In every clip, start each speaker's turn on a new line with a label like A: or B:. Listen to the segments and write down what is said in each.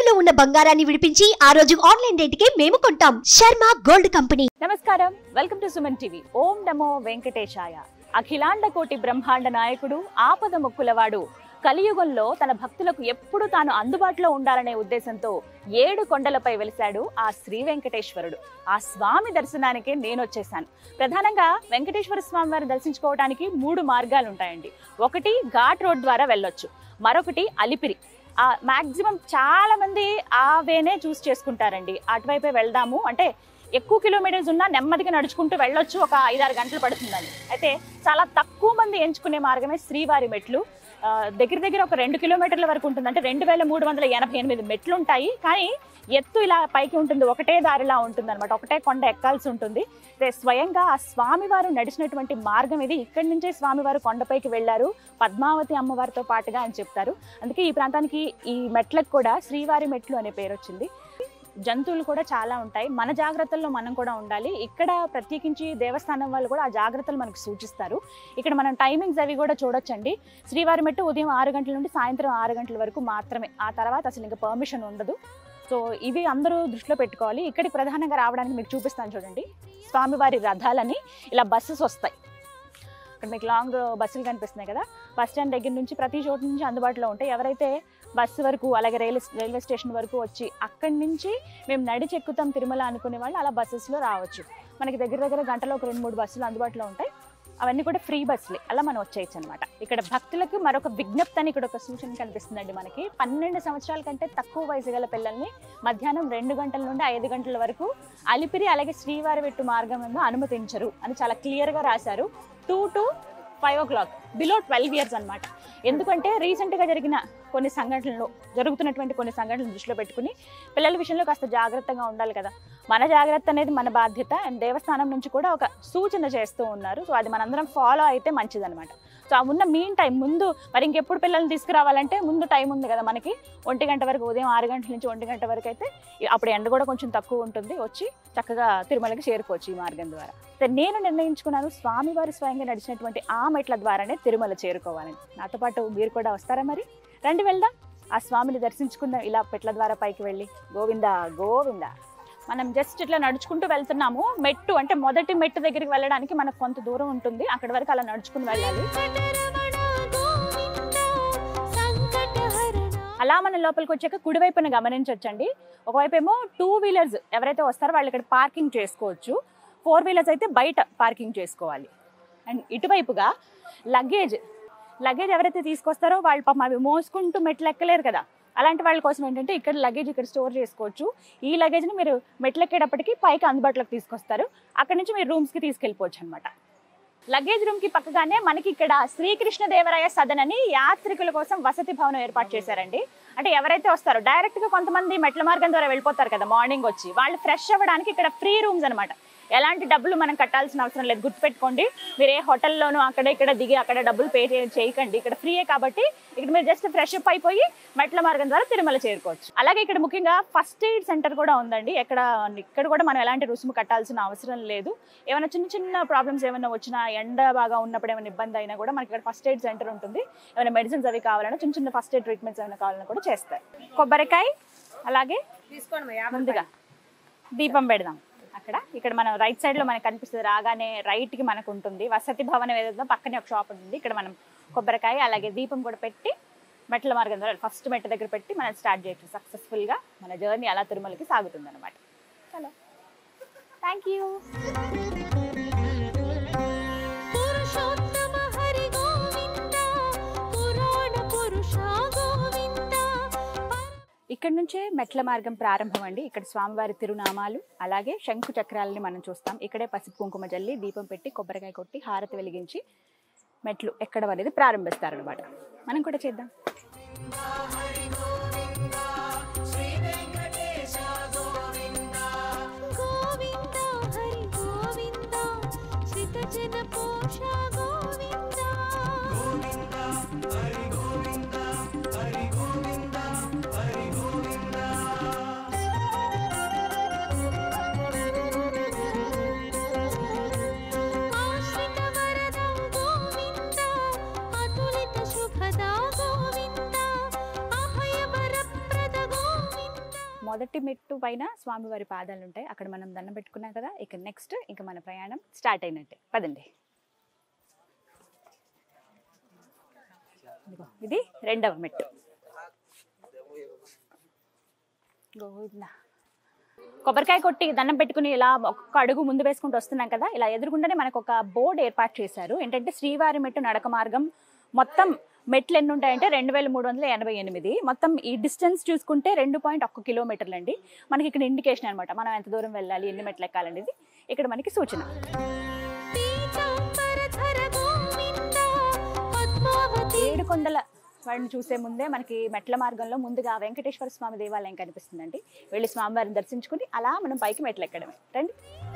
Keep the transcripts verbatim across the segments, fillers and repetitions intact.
A: తాకట్టులో ఉన్న బంగారాన్ని విడిపించి ఆ రోజు ఆన్లైన్ రేటుకే మేము కొంటాం. Sharma gold company.
B: నమస్కారం, వెల్కమ్ టు సుమన్ టీవీ. ఓం నమో వెంకటేశాయ. అఖిలాండ కోటి బ్రహ్మాండ నాయకుడు, ఆపద మొక్కులవాడు, కలియుగంలో తన భక్తులకు ఎప్పుడు తాను అందుబాటులో ఉండాలనే ఉద్దేశంతో ఏడు కొండలపై వెలిశాడు ఆ శ్రీ వెంకటేశ్వరుడు. ఆ స్వామి దర్శనానికి నేను వచ్చేసాను. ప్రధానంగా వెంకటేశ్వర స్వామి వారిని దర్శించుకోవడానికి మూడు మార్గాలు ఉంటాయండి. ఒకటి ఘాట్ రోడ్ ద్వారా వెళ్ళొచ్చు, మరొకటి అలిపిరి. ఆ మ్యాక్సిమం చాలా మంది ఆ వేనే చూస్ చేసుకుంటారండి. అటువైపే వెళ్దాము అంటే ఎక్కువ కిలోమీటర్స్ ఉన్నా నెమ్మదిగా నడుచుకుంటూ వెళ్ళొచ్చు, ఒక ఐదారు గంటలు పడుతుందని. అయితే చాలా తక్కువ మంది ఎంచుకునే మార్గమే శ్రీవారి మెట్లు. దగ్గర దగ్గర ఒక రెండు కిలోమీటర్ల వరకు ఉంటుంది. అంటే రెండు వేల మూడు వందల ఎనభై ఎనిమిది మెట్లు ఉంటాయి. కానీ ఎత్తు ఇలా పైకి ఉంటుంది, ఒకటే దారిలా ఉంటుంది అనమాట. ఒకటే కొండ ఎక్కాల్సి ఉంటుంది. స్వయంగా ఆ స్వామివారు నడిచినటువంటి మార్గం ఇది. ఇక్కడి నుంచే స్వామివారు కొండపైకి వెళ్ళారు పద్మావతి అమ్మవారితో పాటుగా అని చెప్తారు. అందుకే ఈ ప్రాంతానికి ఈ మెట్లకు కూడా శ్రీవారి మెట్లు అనే పేరు వచ్చింది. జంతువులు కూడా చాలా ఉంటాయి. మన జాగ్రత్తల్లో మనం కూడా ఉండాలి. ఇక్కడ ప్రత్యేకించి దేవస్థానం వాళ్ళు కూడా ఆ జాగ్రత్తలు మనకు సూచిస్తారు. ఇక్కడ మనం టైమింగ్స్ అవి కూడా చూడొచ్చండి. శ్రీవారి మెట్టు ఉదయం ఆరు గంటల నుండి సాయంత్రం ఆరు గంటల వరకు మాత్రమే. ఆ తర్వాత అసలు ఇంకా పర్మిషన్ ఉండదు. సో ఇవి అందరూ దృష్టిలో పెట్టుకోవాలి. ఇక్కడికి ప్రధానంగా రావడానికి మీకు చూపిస్తాను చూడండి. స్వామివారి రథాలని ఇలా బస్సెస్ వస్తాయి. ఇక్కడ మీకు లాంగ్ బస్సులు కనిపిస్తున్నాయి కదా. బస్ స్టాండ్ దగ్గర నుంచి ప్రతి చోటు నుంచి అందుబాటులో ఉంటాయి. ఎవరైతే బస్సు వరకు అలాగే రైల్వే రైల్వే స్టేషన్ వరకు వచ్చి అక్కడి నుంచి మేము నడిచి ఎక్కుతాం తిరుమల అనుకునే వాళ్ళు అలా బస్సెస్లో రావచ్చు. మనకి దగ్గర దగ్గర గంటలో ఒక రెండు మూడు బస్సులు అందుబాటులో ఉంటాయి. అవన్నీ కూడా ఫ్రీ బస్సులే, అలా మనం వచ్చేయచ్చు అనమాట. ఇక్కడ భక్తులకు మరొక విజ్ఞప్తి అని ఇక్కడ ఒక సూచన కనిపిస్తుందండి మనకి. పన్నెండు సంవత్సరాల కంటే తక్కువ వయసు గల పిల్లల్ని మధ్యాహ్నం రెండు గంటల నుండి ఐదు గంటల వరకు అలిపిరి అలాగే శ్రీవారి వెట్టు మార్గం అనుమతించరు అని చాలా క్లియర్గా రాశారు. Two to five o'clock below twelve years అనమాట. ఎందుకంటే రీసెంట్గా జరిగిన కొన్ని సంఘటనలు జరుగుతున్నటువంటి కొన్ని సంఘటనలు దృష్టిలో పెట్టుకుని పిల్లల విషయంలో కాస్త జాగ్రత్తగా ఉండాలి కదా. మన జాగ్రత్త అనేది మన బాధ్యత. అండ్ దేవస్థానం నుంచి కూడా ఒక సూచన చేస్తూ ఉన్నారు. సో అది మనందరం ఫాలో అయితే మంచిదనమాట. సో ఆ ఉన్న మీన్ టైం ముందు మరి ఇంకెప్పుడు పిల్లల్ని తీసుకురావాలంటే ముందు టైం ఉంది కదా మనకి. ఒంటి గంట వరకు, ఉదయం ఆరు గంటల నుంచి ఒంటి గంట వరకు అయితే అప్పుడు ఎండ కూడా కొంచెం తక్కువ ఉంటుంది. వచ్చి చక్కగా తిరుమలకి చేరుకోవచ్చు ఈ మార్గం ద్వారా. నేను నిర్ణయించుకున్నాను స్వామివారి స్వయంగా నడిచినటువంటి ఆ మెట్ల ద్వారానే తిరుమల చేరుకోవాలని. నాతో పాటు మీరు కూడా వస్తారా? మరి రండి వెళ్దాం. ఆ స్వామిని దర్శించుకుందాం ఇలా మెట్ల ద్వారా పైకి వెళ్ళి. గోవిందా గోవిందా. మనం జస్ట్ ఇట్లా నడుచుకుంటూ వెళ్తున్నాము. మెట్టు అంటే మొదటి మెట్టు దగ్గరికి వెళ్ళడానికి మనకు కొంత దూరం ఉంటుంది. అక్కడి వరకు అలా నడుచుకుని వెళ్ళాలి. అలా మన లోపలికి వచ్చాక కుడివైపున గమనించవచ్చండి. ఒకవైపు ఏమో టూ వీలర్స్ ఎవరైతే వస్తారో వాళ్ళు ఇక్కడ పార్కింగ్ చేసుకోవచ్చు. ఫోర్ వీలర్స్ అయితే బయట పార్కింగ్ చేసుకోవాలి. అండ్ ఇటువైపుగా లగేజ్ లగేజ్ ఎవరైతే తీసుకొస్తారో వాళ్ళు పాపం అవి మోసుకుంటూ మెట్లు ఎక్కలేరు కదా. అలాంటి వాళ్ళ కోసం ఏంటంటే ఇక్కడ లగేజ్ ఇక్కడ స్టోర్ చేసుకోవచ్చు. ఈ లగేజ్ని మీరు మెట్లు ఎక్కేటప్పటికి పైకి అందుబాటులోకి తీసుకొస్తారు. అక్కడి నుంచి మీరు రూమ్స్కి తీసుకెళ్ళిపోవచ్చు అనమాట. లగేజ్ రూమ్కి పక్కగానే మనకి ఇక్కడ శ్రీకృష్ణదేవరాయ సదన్ అని యాత్రికుల కోసం వసతి భవనం ఏర్పాటు చేశారండి. అంటే ఎవరైతే వస్తారో డైరెక్ట్గా కొంతమంది మెట్ల మార్గం ద్వారా వెళ్ళిపోతారు కదా మార్నింగ్ వచ్చి, వాళ్ళు ఫ్రెష్ అవ్వడానికి ఇక్కడ ఫ్రీ రూమ్స్ అనమాట. ఎలాంటి డబ్బులు మనం కట్టాల్సిన అవసరం లేదు. గుర్తుపెట్టుకోండి, మీరు ఏ హోటల్లోనూ అక్కడ ఇక్కడ దిగి అక్కడ డబ్బులు పే చేయకండి. ఇక్కడ ఫ్రీయే కాబట్టి ఇక్కడ మీరు జస్ట్ ఫ్రెష్ అప్ అయిపోయి మెట్ల మార్గం ద్వారా తిరుమల చేరుకోవచ్చు. అలాగే ఇక్కడ ముఖ్యంగా ఫస్ట్ ఎయిడ్ సెంటర్ కూడా ఉందండి. ఎక్కడ ఇక్కడ కూడా మనం ఎలాంటి రుసుము కట్టాల్సిన అవసరం లేదు. ఏమైనా చిన్న చిన్న ప్రాబ్లమ్స్ ఏమైనా వచ్చినా, ఎండ బాగా ఉన్నప్పుడు ఏమైనా ఇబ్బంది అయినా కూడా మనకి ఇక్కడ ఫస్ట్ ఎయిడ్ సెంటర్ ఉంటుంది. ఏమైనా మెడిసిన్స్ అవి కావాలన్నా, చిన్న చిన్న ఫస్ట్ ఎయిడ్ ట్రీట్మెంట్స్ ఏమైనా కావాలన్నా కూడా చేస్తారు. కొబ్బరికాయ అలాగే తీసుకోండి. ముందుగా దీపం పెడదాం. అక్కడ ఇక్కడ మనం రైట్ సైడ్ లో మనకు కనిపిస్తుంది. రాగానే రైట్ కి మనకు ఉంటుంది వసతి భవనం. ఏదైతే పక్కనే ఒక షాప్ ఉంటుంది. ఇక్కడ మనం కొబ్బరికాయ అలాగే దీపం కూడా పెట్టి మెట్ల మార్గం ద్వారా ఫస్ట్ మెట్ల దగ్గర పెట్టి మనం స్టార్ట్ చేయొచ్చు. సక్సెస్ఫుల్ గా మన జర్నీ అలా తిరుమలకి సాగుతుంది అనమాట. Hello, thank you. ఇక్కడ నుంచే మెట్ల మార్గం ప్రారంభం అండి. ఇక్కడ స్వామివారి తిరునామాలు అలాగే శంకు చక్రాలని మనం చూస్తాం. ఇక్కడే పసుపు కుంకుమ జల్లి దీపం పెట్టి కొబ్బరికాయ కొట్టి హారతి వెలిగించి మెట్లు ఎక్కడం అనేది ప్రారంభిస్తారు అనమాట. మనం కూడా చేద్దాం.
C: శుభదా గోవింద అభయ
B: మొదటి మెట్టు పైన స్వామివారి పాదాలు ఉంటాయి, అక్కడ మనం దండం పెట్టుకున్నాం కదా. ఇక నెక్స్ట్ ఇంకా మన ప్రయాణం స్టార్ట్ అయినట్టే. పదండి. ఇది రెండవ మెట్టు. గోవింద. కొబ్బరికాయ కొట్టి దండం పెట్టుకుని ఇలా ఒక్కొక్క అడుగు ముందు వేసుకుంటూ వస్తున్నాం కదా. ఇలా ఎదురుగుండానే మనకు ఒక బోర్డు ఏర్పాటు చేశారు. ఏంటంటే శ్రీవారి మెట్టు నడక మార్గం. మొత్తం మెట్లు ఎన్ని ఉంటాయంటే రెండు వేల మూడు వందల ఎనభై ఎనిమిది. మొత్తం ఈ డిస్టెన్స్ చూసుకుంటే రెండు పాయింట్ ఒక్క కిలోమీటర్లు అండి. మనకి ఇక్కడ ఇండికేషన్ అనమాట, మనం ఎంత దూరం వెళ్ళాలి, ఎన్ని మెట్లు ఎక్కాలనేది ఇక్కడ మనకి సూచన. ఏడు కొండల వాడిని చూసే ముందే మనకి మెట్ల మార్గంలో ముందుగా వెంకటేశ్వర స్వామి దేవాలయం కనిపిస్తుందండి. వెళ్ళి స్వామివారిని దర్శించుకుని అలా మనం పైకి మెట్లు ఎక్కడమే. రండి.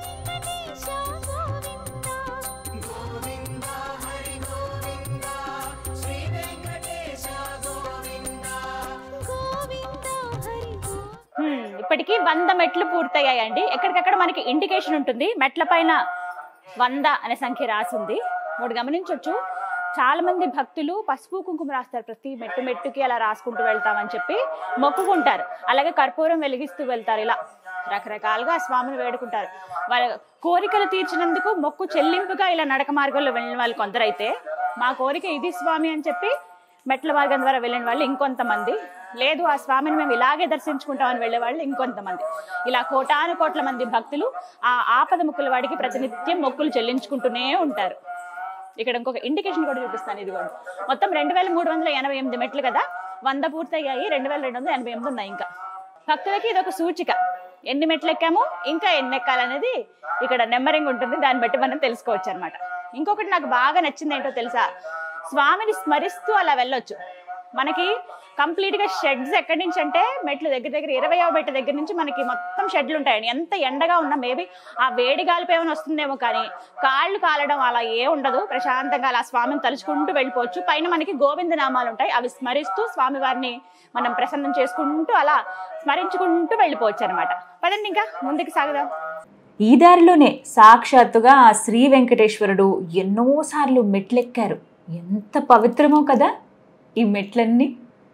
B: ఇప్పటికీ వంద మెట్లు పూర్తయ్యాయండి. ఎక్కడికక్కడ మనకి ఇండికేషన్ ఉంటుంది, మెట్ల పైన వంద అనే సంఖ్య రాసింది. మూడు గమనించవచ్చు, చాలా మంది భక్తులు పసుపు కుంకుమ రాస్తారు, ప్రతి మెట్టు మెట్టుకి అలా రాసుకుంటూ వెళ్తామని చెప్పి మొక్కుకుంటారు. అలాగే కర్పూరం వెలిగిస్తూ వెళ్తారు. ఇలా రకరకాలుగా స్వామిని వేడుకుంటారు. వాళ్ళ కోరికలు తీర్చినందుకు మొక్కు చెల్లింపుగా ఇలా నడక మార్గంలో వెళ్ళిన వాళ్ళు కొందరైతే, మా కోరిక ఇది స్వామి అని చెప్పి మెట్ల మార్గం ద్వారా వెళ్ళిన వాళ్ళు ఇంకొంతమంది, లేదు ఆ స్వామిని మేము ఇలాగే దర్శించుకుంటామని వెళ్ళే వాళ్ళు ఇంకొంతమంది. ఇలా కోటాను కోట్ల మంది భక్తులు ఆ ఆపద ముక్కుల వాడికి ప్రతినిత్యం మొక్కులు చెల్లించుకుంటూనే ఉంటారు. ఇక్కడ ఇంకొక ఇండికేషన్ కూడా చూపిస్తాను. ఇది కూడా మొత్తం రెండు వేల మూడు వందల ఎనభై ఎనిమిది మెట్లు కదా, వంద పూర్తయ్యాయి, రెండు వేల రెండు వందల ఎనభై ఎనిమిది ఉన్నాయి. ఇంకా భక్తులకి ఇది ఒక సూచిక, ఎన్ని మెట్లు ఎక్కాము, ఇంకా ఎన్ని ఎక్కాలనేది ఇక్కడ నెంబరింగ్ ఉంటుంది, దాన్ని బట్టి మనం తెలుసుకోవచ్చు అనమాట. ఇంకొకటి నాకు బాగా నచ్చింది ఏంటో తెలుసా, స్వామిని స్మరిస్తూ అలా వెళ్ళొచ్చు. మనకి కంప్లీట్ గా షెడ్స్ ఎక్కడి నుంచి అంటే మెట్లు దగ్గర దగ్గర ఇరవయవ మెట్ల దగ్గర నుంచి మనకి మొత్తం షెడ్లు ఉంటాయండి. ఎంత ఎండగా ఉన్నా మేబీ ఆ వేడి గాలిపై ఏమైనా వస్తుందేమో కానీ కాళ్ళు కాలడం అలా ఏ ఉండదు. ప్రశాంతంగా అలా స్వామిని తలుచుకుంటూ వెళ్ళిపోవచ్చు. పైన మనకి గోవింద నామాలు ఉంటాయి, అవి స్మరిస్తూ స్వామి వారిని మనం ప్రసన్నం చేసుకుంటూ అలా స్మరించుకుంటూ వెళ్ళిపోవచ్చు అనమాట. పదండి ఇంకా ముందుకు సాగుదాం.
C: ఈ దారిలోనే సాక్షాత్తుగా ఆ శ్రీ వెంకటేశ్వరుడు ఎన్నోసార్లు మెట్లెక్కారు. ఎంత పవిత్రమో కదా ఈ మెట్లన్నీ.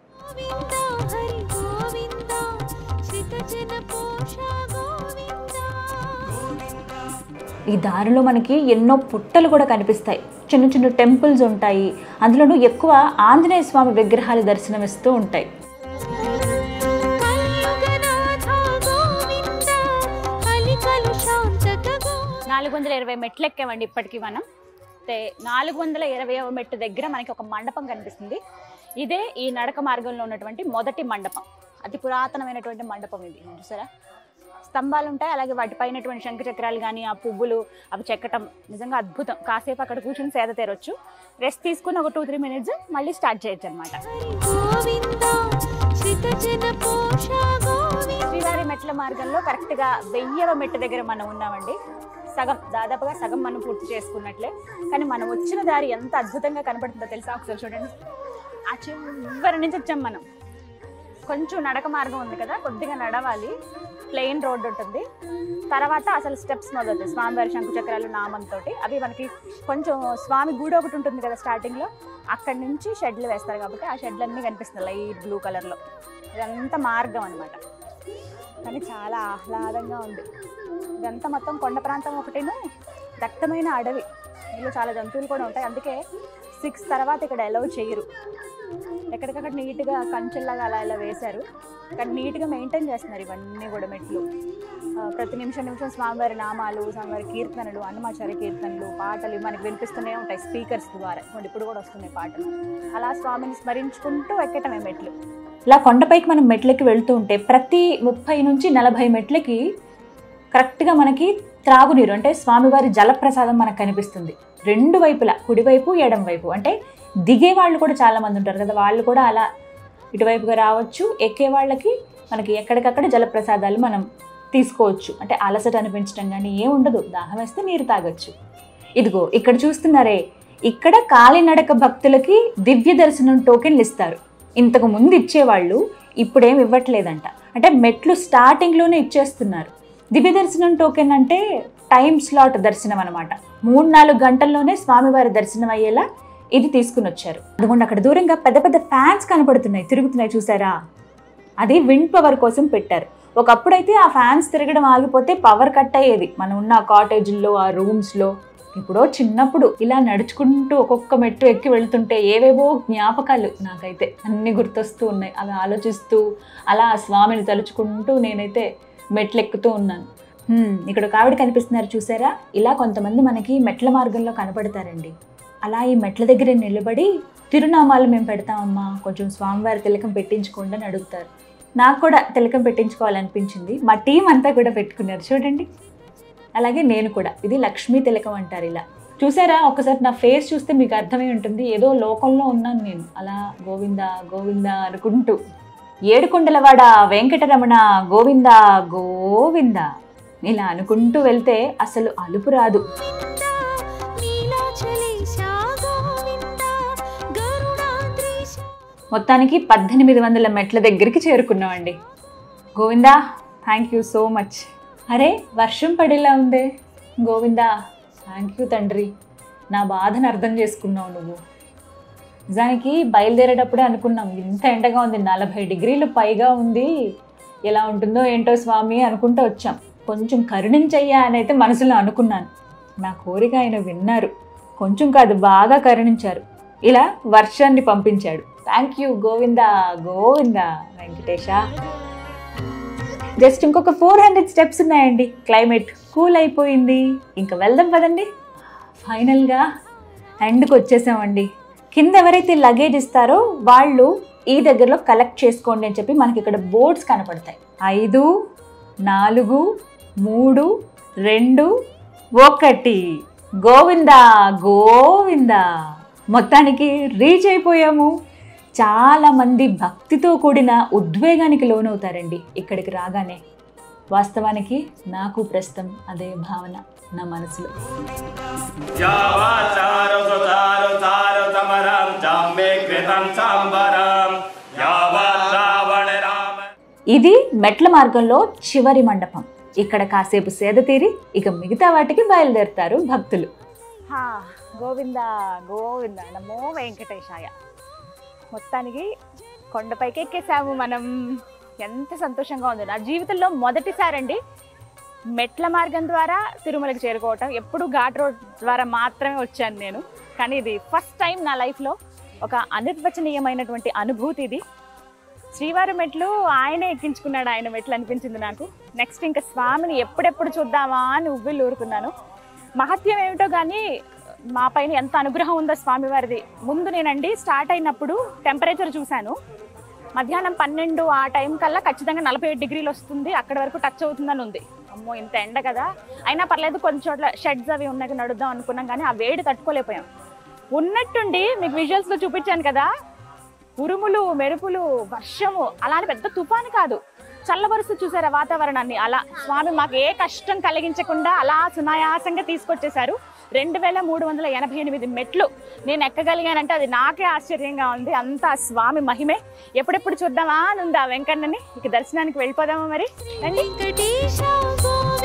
C: ఈ దారిలో మనకి ఎన్నో పుట్టలు కూడా కనిపిస్తాయి, చిన్న చిన్న టెంపుల్స్ ఉంటాయి. అందులోనూ ఎక్కువ ఆంజనేయ స్వామి విగ్రహాలు దర్శనమిస్తూ ఉంటాయి.
B: నాలుగు వందల ఇరవై మెట్లు ఎక్కామండి ఇప్పటికీ మనం. నాలుగు వందల ఇరవైవ మెట్టు దగ్గర మనకి ఒక మండపం కనిపిస్తుంది. ఇదే ఈ నడక మార్గంలో ఉన్నటువంటి మొదటి మండపం, అతి పురాతనమైనటువంటి మండపం ఇది. చూసారా, స్తంభాలు ఉంటాయి, అలాగే వాటిపైనటువంటి శంఖ చక్రాలు కానీ ఆ పువ్వులు అవి చెక్కటం నిజంగా అద్భుతం. కాసేపు అక్కడ కూర్చొని సేద తీరొచ్చు, రెస్ట్ తీసుకుని ఒక టూ త్రీ మినిట్స్ మళ్ళీ స్టార్ట్ చేయొచ్చు అనమాట. శ్రీవారి మెట్ల మార్గంలో కరెక్ట్గా వెయ్యవ మెట్టు దగ్గర మనం ఉన్నామండి. సగం, దాదాపుగా సగం మనం పూర్తి చేసుకున్నట్లే. కానీ మనం వచ్చిన దారి ఎంత అద్భుతంగా కనపడుతుందో తెలుసా, ఒకసారి చూడండి. ఆ చివరి నుంచి వచ్చాం మనం. కొంచెం నడక మార్గం ఉంది కదా, కొద్దిగా నడవాలి, ప్లెయిన్ రోడ్ ఉంటుంది. తర్వాత అసలు స్టెప్స్ మొదలవుతాయి, స్వామివారి శంకు చక్రాలు నామంతో. అవి మనకి కొంచెం స్వామి గూడు ఒకటి ఉంటుంది కదా స్టార్టింగ్లో, అక్కడి నుంచి షెడ్లు వేస్తారు కాబట్టి ఆ షెడ్లు అన్నీ కనిపిస్తుంది లైట్ బ్లూ కలర్లో. ఇదంతా మార్గం అనమాట. కానీ చాలా ఆహ్లాదంగా ఉంది. ఇదంతా మొత్తం కొండ ప్రాంతం ఒకటేను, దట్టమైన అడవి, ఇందులో చాలా జంతువులు కూడా ఉంటాయి. అందుకే సిక్స్ తర్వాత ఇక్కడ అలౌ చేయరు. ఎక్కడికక్కడ నీట్గా కంచెల్లాగా అలా ఇలా వేశారు, కానీ నీట్గా మెయింటైన్ చేస్తున్నారు ఇవన్నీ కూడా మెట్లు. ప్రతి నిమిషం నిమిషం స్వామివారి నామాలు, స్వామివారి కీర్తనలు, అన్నమాచార్య కీర్తనలు, పాటలు మనకి వినిపిస్తూనే ఉంటాయి స్పీకర్స్ ద్వారా. ఇప్పుడు కూడా వస్తున్నాయి పాటలు. అలా స్వామిని స్మరించుకుంటూ ఎక్కటమే మెట్లు.
C: ఇలా కొండపైకి మనం మెట్లకి వెళ్తూ ఉంటే ప్రతి ముప్పై నుంచి నలభై మెట్లకి కరెక్ట్గా మనకి త్రాగునీరు అంటే స్వామివారి జలప్రసాదం మనకు కనిపిస్తుంది. రెండు వైపులా, కుడివైపు ఎడం వైపు. అంటే దిగే వాళ్ళు కూడా చాలామంది ఉంటారు కదా, వాళ్ళు కూడా అలా ఇటువైపుగా రావచ్చు. ఎక్కే వాళ్ళకి మనకి ఎక్కడికక్కడ జలప్రసాదాలు మనం తీసుకోవచ్చు. అంటే అలసట అనిపించడం కానీ ఏం ఉండదు, దాహం వేస్తే నీరు తాగొచ్చు. ఇదిగో ఇక్కడ చూస్తున్నారే, ఇక్కడ కాలినడక భక్తులకి దివ్య దర్శనం టోకెన్లు ఇస్తారు. ఇంతకు ముందు ఇచ్చేవాళ్ళు ఇప్పుడేం ఇవ్వట్లేదంట. అంటే మెట్లు స్టార్టింగ్లోనే ఇచ్చేస్తున్నారు. దివ్య దర్శనం టోకెన్ అంటే టైం స్లాట్ దర్శనం అనమాట. మూడు నాలుగు గంటల్లోనే స్వామివారి దర్శనం అయ్యేలా ఇది తీసుకుని వచ్చారు. అందుകൊണ്ട് అక్కడ దూరంగా పెద్ద పెద్ద ఫ్యాన్స్ కనపడుతున్నాయి, తిరుగుతున్నాయి చూసారా, అది విండ్ పవర్ కోసం పెట్టారు. ఒకప్పుడైతే ఆ ఫ్యాన్స్ తిరగడం ఆగిపోతే పవర్ కట్ అయ్యేది మనం ఉన్న ఆ కాటేజీల్లో, ఆ రూమ్స్లో. ఇప్పుడో చిన్నప్పుడు ఇలా నడుచుకుంటూ ఒక్కొక్క మెట్టు ఎక్కి వెళ్తుంటే ఏవేవో జ్ఞాపకాలు నాకైతే అన్నీ గుర్తొస్తూ ఉన్నాయి. అవి ఆలోచిస్తూ అలా ఆ స్వామిని తలుచుకుంటూ నేనైతే మెట్లు ఎక్కుతూ ఉన్నాను. ఇక్కడ ఒక ఆవిడ కనిపిస్తున్నారు చూసారా? ఇలా కొంతమంది మనకి మెట్ల మార్గంలో కనపడతారండి. అలా ఈ మెట్ల దగ్గర నిలబడి తిరునామాలు మేము పెడతామమ్మా, కొంచెం స్వామివారి తిలకం పెట్టించుకోండి అని అడుగుతారు. నాకు కూడా తిలకం పెట్టించుకోవాలనిపించింది. మా టీం అంతా కూడా పెట్టుకున్నారు చూడండి. అలాగే నేను కూడా. ఇది లక్ష్మీ తిలకం అంటారు. ఇలా చూసారా? ఒకసారి నా ఫేస్ చూస్తే మీకు అర్థమై ఉంటుంది, ఏదో లోకంలో ఉన్నాను నేను. అలా గోవిందా గోవిందా అనుకుంటూ ఏడుకొండలవాడ వెంకటరమణ గోవిందా గోవిందా ఇలా అనుకుంటూ వెళ్తే అసలు అలుపు రాదు. మొత్తానికి పద్దెనిమిది వందల మెట్ల దగ్గరికి చేరుకున్నామండి. Govinda, thank you so much. అరే వర్షం పడేలా ఉందే. గోవిందా, థ్యాంక్ యూ తండ్రి, నా బాధను అర్థం చేసుకున్నావు నువ్వు. నిజానికి బయలుదేరేటప్పుడే అనుకున్నాం ఇంత ఎండగా ఉంది, నలభై డిగ్రీలు పైగా ఉంది, ఎలా ఉంటుందో ఏంటో స్వామి అనుకుంటూ వచ్చాం. కొంచెం కరుణించయ్యా అని అయితే మనసులో అనుకున్నాను. నా కోరిక ఆయన విన్నారు, కొంచెం కాదు బాగా కరుణించారు. ఇలా వర్షాన్ని పంపించాడు. Thank you Govinda Govinda Venkatesha. Just ఇంకొక ఫోర్ హండ్రెడ్ స్టెప్స్ ఉన్నాయండి. క్లైమేట్ కూల్ అయిపోయింది, ఇంకా వెళ్దాం పదండి. ఫైనల్గా ఎండ్కి వచ్చేసామండి. కింద ఎవరైతే లగేజ్ ఇస్తారో వాళ్ళు ఈ దగ్గరలో కలెక్ట్ చేసుకోండి అని చెప్పి మనకి ఇక్కడ బోర్డ్స్ కనపడతాయి. ఐదు, నాలుగు, మూడు, రెండు, ఒకటి. గోవిందా గోవిందా. మొత్తానికి రీచ్ అయిపోయాము. చాలామంది భక్తితో కూడిన ఉద్వేగానికి లోనవుతారండి ఇక్కడికి రాగానే. వాస్తవానికి నాకు ప్రస్తుతం అదే భావన నా మనసులో. ఇది మెట్ల మార్గంలో చివరి మండపం. ఇక్కడ కాసేపు సేద తీరి ఇక మిగతా వాటికి బయలుదేరుతారు భక్తులు.
B: గోవిందా గోవిందా నమో వెంకటేశాయ. మొత్తానికి కొండపైకి ఎక్కేసాము మనం. ఎంత సంతోషంగా ఉంది. నా జీవితంలో మొదటిసారండి మెట్ల మార్గం ద్వారా తిరుమలకి చేరుకోవటం. ఎప్పుడు ఘాట్ రోడ్ ద్వారా మాత్రమే వచ్చాను నేను, కానీ ఇది ఫస్ట్ టైం నా లైఫ్లో. ఒక అనిర్వచనీయమైనటువంటి అనుభూతి ఇది. శ్రీవారి మెట్లు ఆయనే ఎక్కించుకున్నాడు, ఆయన మెట్లు అనిపించింది నాకు. నెక్స్ట్ ఇంకా స్వామిని ఎప్పుడెప్పుడు చూద్దామా అని ఉవ్విళ్ళు ఊరుకున్నాను. మహత్యం ఏమిటో కానీ మా పైన ఎంత అనుగ్రహం ఉందో స్వామివారిది. ముందు నేనండి స్టార్ట్ అయినప్పుడు టెంపరేచర్ చూశాను, మధ్యాహ్నం పన్నెండు ఆ టైం కల్లా ఖచ్చితంగా నలభై ఏడు డిగ్రీలు వస్తుంది, అక్కడి వరకు టచ్ అవుతుందని ఉంది. అమ్మో ఇంత ఎండ కదా, అయినా పర్లేదు కొన్ని చోట్ల షెడ్స్ అవి ఉన్నాయి నడుద్దాం అనుకున్నాం, కానీ ఆ వేడి తట్టుకోలేకపోయాం. ఉన్నట్టుండి మీకు విజువల్స్లో చూపించాను కదా, ఉరుములు, మెరుపులు, వర్షము, అలానే పెద్ద తుఫాను కాదు, చల్లబరుస్తూ చూసారా వాతావరణాన్ని. అలా స్వామి మాకు ఏ కష్టం కలిగించకుండా అలా సునాయాసంగా తీసుకొచ్చేసారు. రెండు వేల మూడు వందల ఎనభై ఎనిమిది మెట్లు నేను ఎక్కగలిగానంటే అది నాకే ఆశ్చర్యంగా ఉంది. అంతా స్వామి మహిమే. ఎప్పుడెప్పుడు చూద్దామా అని ఉంది ఆ వెంకన్నని. ఇక దర్శనానికి వెళ్ళిపోదామా మరి. రండి.